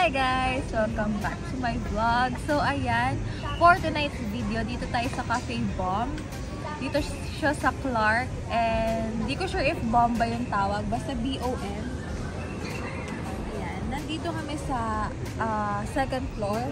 Hi guys! Welcome back to my vlog. So ayan, for tonight's video, dito tayo sa Cafe Bomb. Dito siya sa Clark and di ko sure if Bomb ba yung tawag, basta B-O-M. Ayan, nandito kami sa second floor.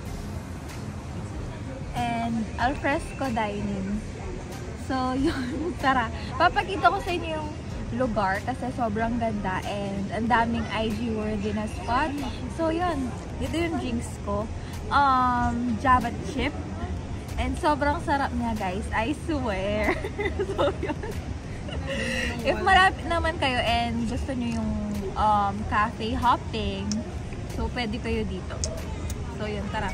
And alfresco dining. So yun, tara. Papakita ko sa inyo yung lugar kasi sobrang ganda and ang daming IG worthy na spot. So yun, dito yung drinks ko. Java chip. And sobrang sarap niya guys, I swear. So yun. If malapit naman kayo and gusto nyo yung cafe hopping, so pwede kayo dito. So yun, tara.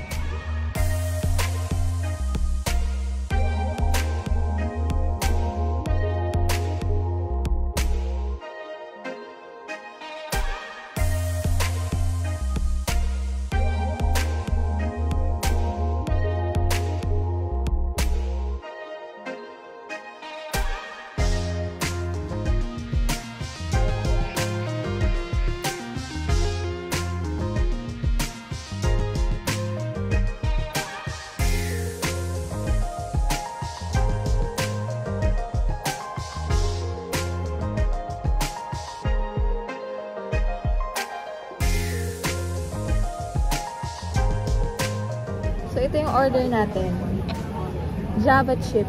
So, ito yung order natin. Java chip.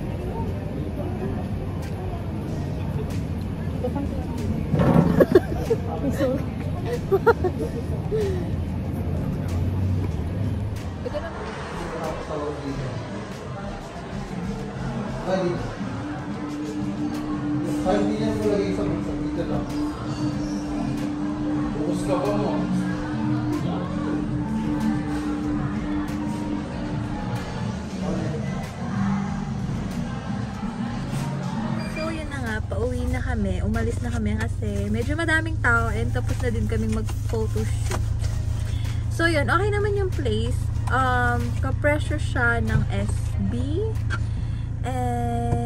Ito na. Hindi niya mo lagi sa dito lang. Bukas ka ba mo? Pauwi na kami, umalis na kami kasi medyo madaming tao and tapos na din kaming mag-photoshoot. So yun, okay naman yung place. Ka-pressure siya ng SB and